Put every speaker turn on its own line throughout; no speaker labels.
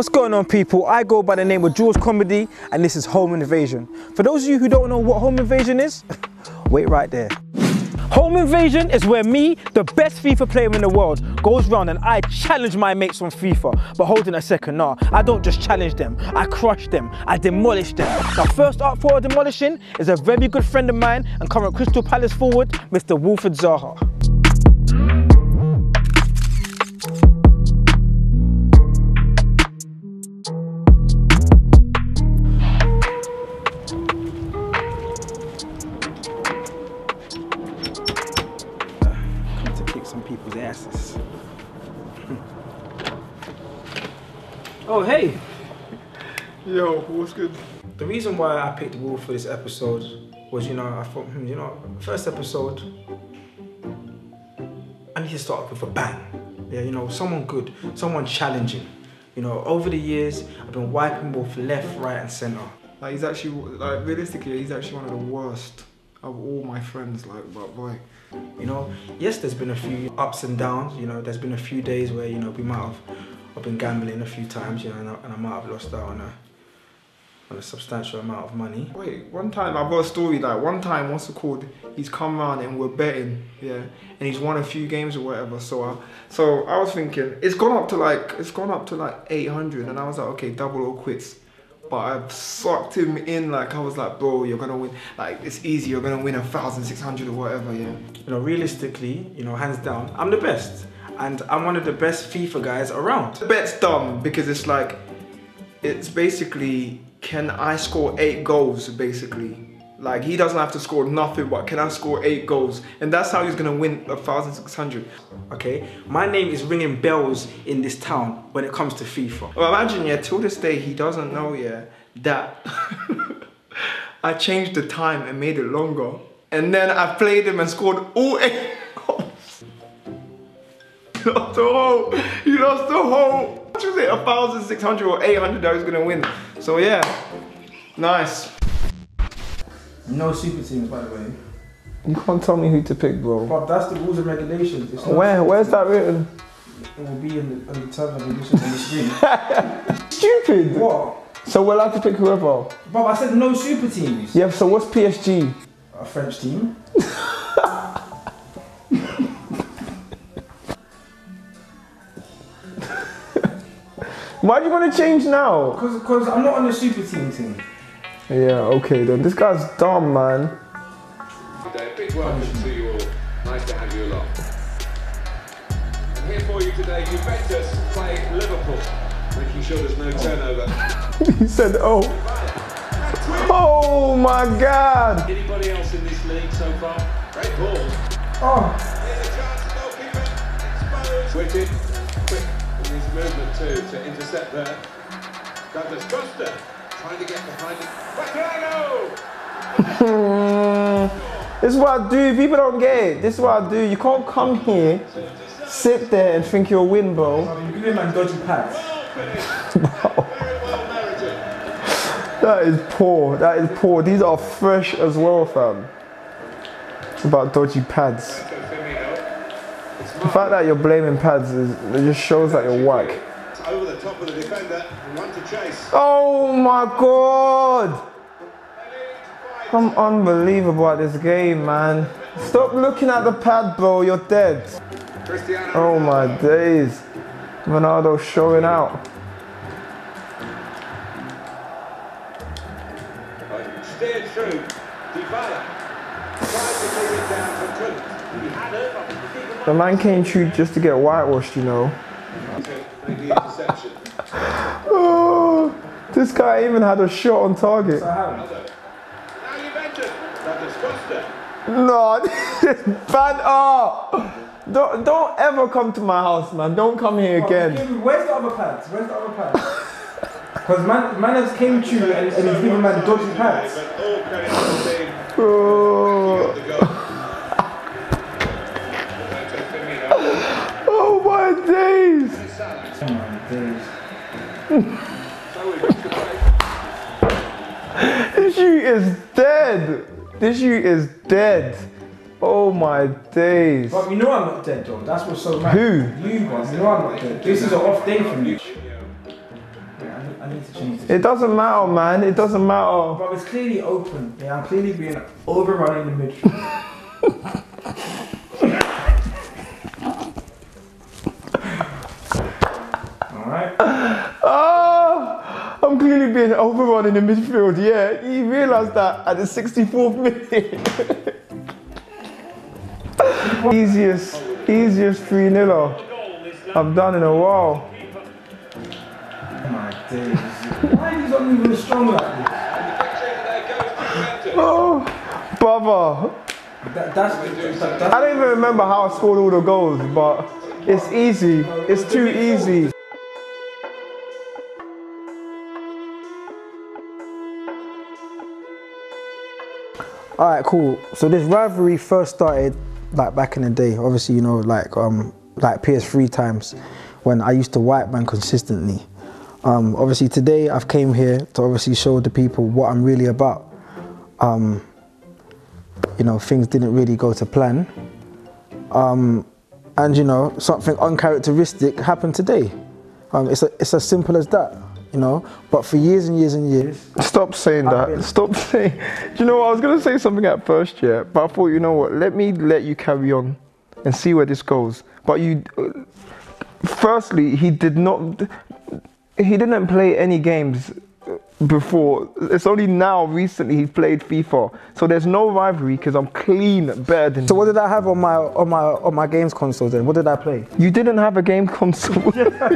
What's going on, people? I go by the name of Jules Comedy and this is Home Invasion. For those of you who don't know what Home Invasion is, wait right there. Home Invasion is where me, the best FIFA player in the world, goes round and I challenge my mates on FIFA. But hold on a second, nah, I don't just challenge them, I crush them, I demolish them. Now, first up for demolishing is a very good friend of mine and current Crystal Palace forward, Mr. Wilfried Zaha. Some people's asses. Oh, hey.
Yo, what's good?
The reason why I picked Will for this episode was, I thought, first episode, I need to start off with a bang. Yeah, someone good, someone challenging. Over the years, I've been wiping Wolf left, right, and center.
Like, he's actually, realistically, he's actually one of the worst of all my friends, but boy.
Yes, there's been a few ups and downs, there's been a few days where, we might have, I've been gambling a few times, and I might have lost out on a substantial amount of money.
Wait, one time, I've got a story, one time, what's it called, he's come around and we're betting, yeah, and he's won a few games or whatever, so I was thinking, it's gone up to like 800, and I was like, okay, double or quits. But I sucked him in, I was like, bro, you're gonna win, it's easy, you're gonna win 1,600 or whatever, yeah.
Realistically, hands down, I'm the best. And I'm one of the best FIFA guys around.
The bet's dumb because it's basically, can I score 8 goals, basically? He doesn't have to score nothing, but can I score 8 goals? And that's how he's gonna win 1,600.
Okay, my name is ringing bells in this town when it comes to FIFA.
Well, imagine, yeah, till this day, he doesn't know, yeah, that I changed the time and made it longer. And then I played him and scored all 8 goals. He lost the whole, what was it, 1,600 or 800 that he was gonna win. So yeah, nice.
No super teams, by the way.
You can't tell me who to pick, bro.
But that's the rules and regulations. It's
where's that written?
It will be in the terms and conditions on the screen.
Stupid.
What?
So we're allowed to pick whoever?
Bob, I said no super teams.
Yeah, so what's PSG?
A French team.
Why do you want to change now?
Because I'm not on the super team.
Yeah, okay then. This guy's dumb, man.
A big welcome to you all. Nice to have you along. And here for you today, Juventus play Liverpool, making sure there's no turnover.
He said, oh. Oh my God.
Anybody else in this league so far? Great ball.
Oh.
Here's a chance, goalkeeper exposed. Wicked, quick in his movement too to intercept there. Douglas Costa. Trying to get behind it.
This is what I do. People don't get it. This is what I do. You can't come here, sit there and think you'll win, bro.
You give man dodgy pads.
That is poor. That is poor. These are fresh as well, fam. It's about dodgy pads. The fact that you're blaming pads it just shows that you're whack.
Over the top of the defender and one to chase.
Oh my God! I'm unbelievable at this game, man. Stop looking at the pad, bro. You're dead. Oh my days. Ronaldo showing out.
Steered through. Dybala tried to take it down but couldn't. He had it.
The man came through just to get whitewashed, Oh, this guy even had a shot on target. No, this is bad. Oh, don't ever come to my house, man. Don't come here again.
Where's the other pads? Because man has came to you and he's giving man dodgy pads.
Oh. Oh my days. This shoot is dead. This shoot is dead. Oh my days.
But you know I'm not dead though. That's what's so mad.
Who?
You, bro. You know I'm not dead. This is an off day for me.
It doesn't matter, man. It doesn't matter.
But it's clearly open. Yeah, I'm clearly being overrun in the midfield. Alright.
I'm clearly being overrun in the midfield. Yeah, you realise that at the 64th minute. easiest 3-0 I've done in a while.
Oh my days. Why are these not moving strong like this?
Oh, brother.
That's
I don't even remember how I scored all the goals, but it's easy. It's too easy.
Alright, cool. So this rivalry first started like back in the day. Obviously, you know, like PS3 times when I used to white man consistently. Obviously today I've came here to obviously show the people what I'm really about. You know, things didn't really go to plan. And you know, something uncharacteristic happened today. It's as simple as that, you know. But for years and years and years.
Stop saying that. Stop saying. Do you know what? I was gonna say something at first, yeah, but I thought, you know what? Let you carry on and see where this goes. But you, firstly, he didn't play any games before. It's only now recently he played FIFA. So there's no rivalry because I'm clean better than.
So what did I have on my games console then? What did I play?
You didn't have a game console.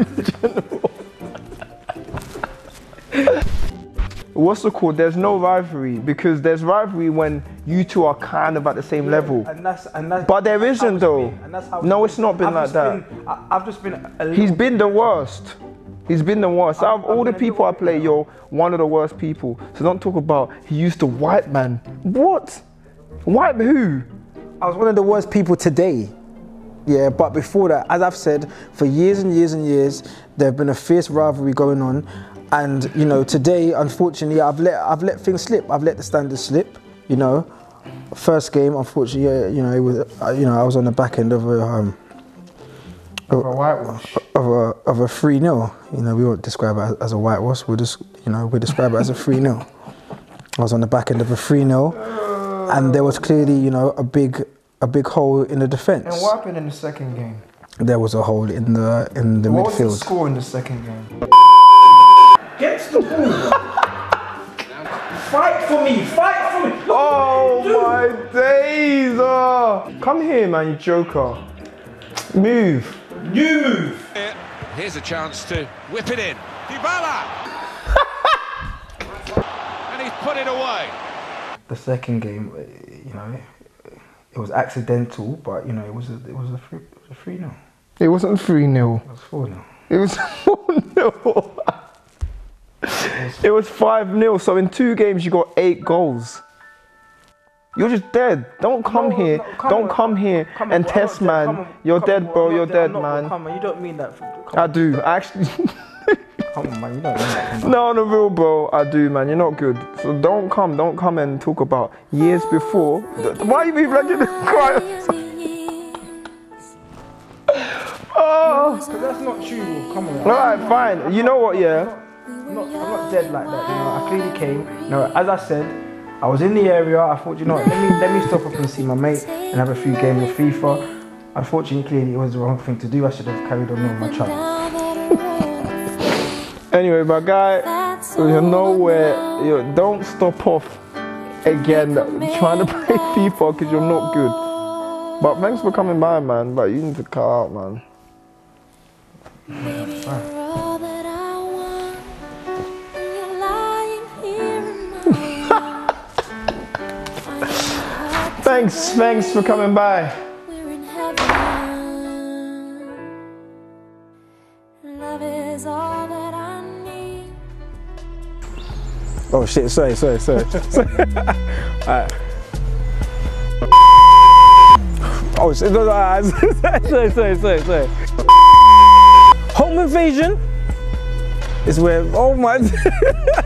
What's it called? There's no rivalry because there's rivalry when you two are kind of at the same level.
And that's
but there isn't though. No, it's not been like that.
I've just been.
He's been the worst. He's been the worst. Out of all the people I play, you're one of the worst people. So don't talk about he used to white man. What? White who?
I was one of the worst people today. Yeah, but before that, as I've said, for years and years and years, there have been a fierce rivalry going on. And you know, today, unfortunately, I've let things slip. I've let the standards slip. You know, first game, unfortunately, you know, it was, you know, I was on the back end of a whitewash of a 3-0. You know, we won't describe it as a whitewash. We'll just, you know, we describe it as a 3-0. I was on the back end of a 3-0, and there was clearly, you know, a big hole in the defence.
And what happened in the second game?
There was a hole in the midfield.
What was the score in the second game?
Gets the ball. Fight for me, fight for me.
Oh my days! Come here, man, you joker. Move.
You move.
Here's a chance to whip it in. Dybala! And he's put it away.
The second game, you know, it was accidental, but you know, it was a 3-0.
It wasn't 3-0.
It was 4-0.
It was 4-0. It was 5-0. So in 2 games, you got 8 goals. You're just dead. Don't come here. Don't come here and test, man. You're dead, bro. You're dead, man.
Come on, you don't mean that.
I do. Actually.
Come on, man. You don't mean that.
No, the real, bro. I do, man. You're not good. So don't come and talk about years before. Why are you even like to cry? Oh.
That's not true. Come on.
All right, fine. You know what? Yeah.
I'm not dead like that. You know, I clearly came. You know, as I said, I was in the area. I thought, you know, let me stop up and see my mate and have a few games of FIFA. Unfortunately, clearly it was the wrong thing to do. I should have carried on with my child.
Anyway, my guy, you're nowhere. Don't stop off again trying to play FIFA because you're not good. But thanks for coming by, man. But you need to cut out, man. Thanks for coming by.
Oh shit, sorry. Alright. Oh shit, no, sorry. Home invasion is where, oh my